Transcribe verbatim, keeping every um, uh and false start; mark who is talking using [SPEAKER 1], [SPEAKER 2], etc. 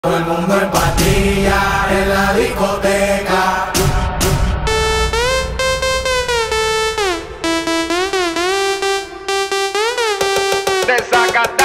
[SPEAKER 1] Todo el mundo en patilla en la discoteca.
[SPEAKER 2] Desacato.